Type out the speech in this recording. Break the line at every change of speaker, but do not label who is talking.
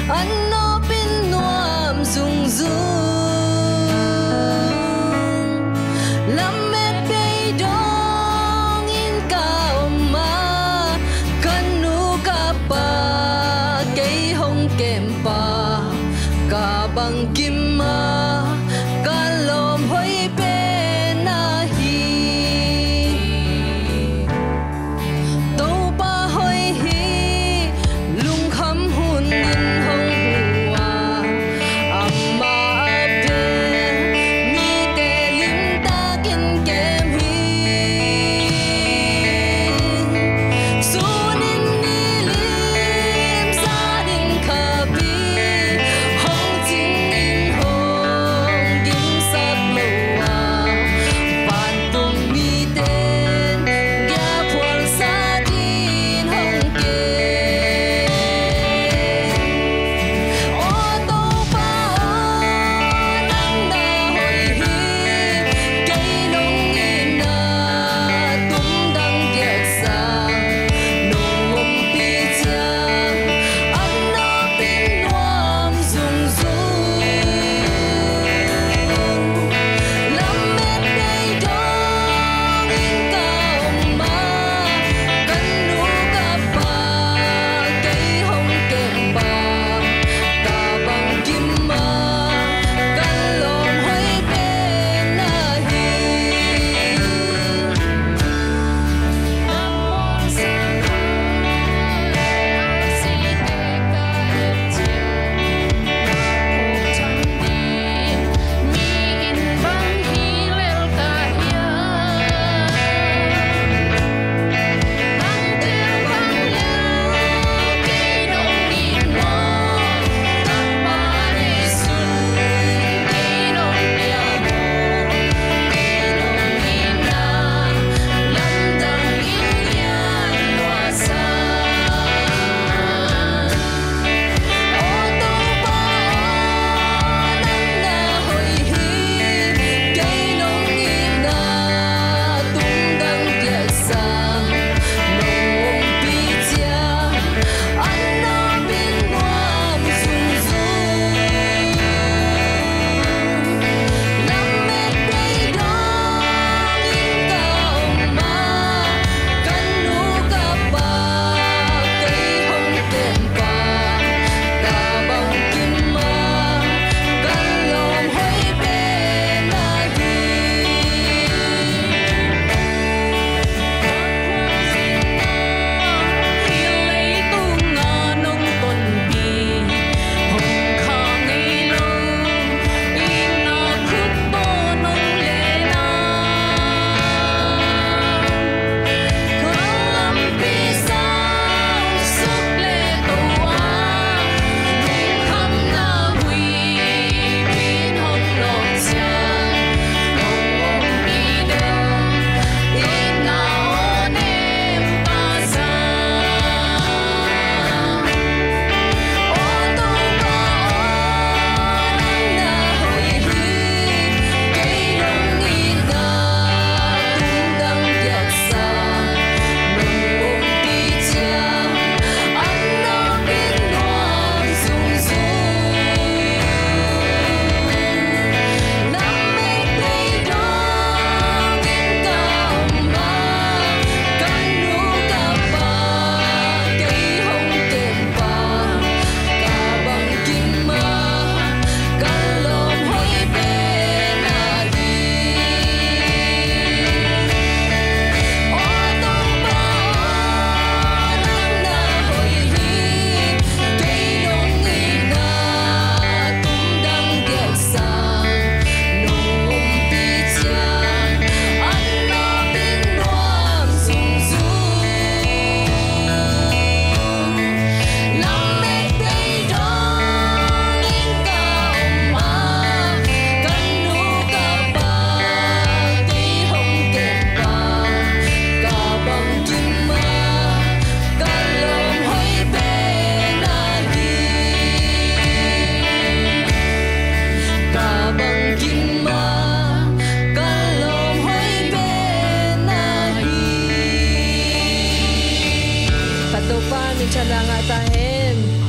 Ano pinuam zung zung Lamet bay dong in ka oma Kanu ka pa kay hong kempa Kabang kimma kalom hoy penahi Tâu pa hoy hi lung kham hun in hong hua Amma abden mi te lim ta kin kem hi Sunin ni lim sa din khabi Hong jing in hong gim sat loa Ban tung mi ten gya phual sa din hong ke O tâu pa nang na hoi hi Cây nông in na tum dang diak sang Nông ngom pi chiang An na pin nuam zung zung Lam met bay dong in ka oma Kan nu ka pa kay hong kem pa Kabang kim ma kan lom hoy penahi Namon sa si te ka et chiu Ho chan di mi in bang hi lel ka hiya Nang tiêu bang leo kay nong in mo Tang pa re sun kay nong nia mo Kay nong in na lam dang in yan loa sa O tâu pa nang na hoi hi Kay nong in na tum dang diak sang Nong ngom pi chiang An na pin nuam zung zung Lam met bay dong in ka oma Kan nu ka pa kay hong kem pa Kabang kim ma kan lom hoy penahi Hilay tu nga nong ton pi Hong kha ngay lông Ina khut bo nong le na Kalam pi sao suk le tu a Hong kham na hui pin hong lom chiang Hong ngom pi deng Ina on em pa sa O tâu pa nang na hoi hi Kay nong in na tum dang diak sang Nong ngom pi chiang An na pin nuam zung zung Lam met bay dong in ka oma Kan nu ka pa kay hong kem pa Kabang kim ma kan lom hoy penahi O tâu pa nang na hoi hi Kay nong in na tum dang diak sang Nong ngom pi chiang An na pin nuam zung zung Lam met bay dong in ka oma Kan nu ka pa kay hong kem pa Kabang kim ma kan lom hoy penahi Kabang kim ma kan lom hoy penahi Patupan ni chananga tahen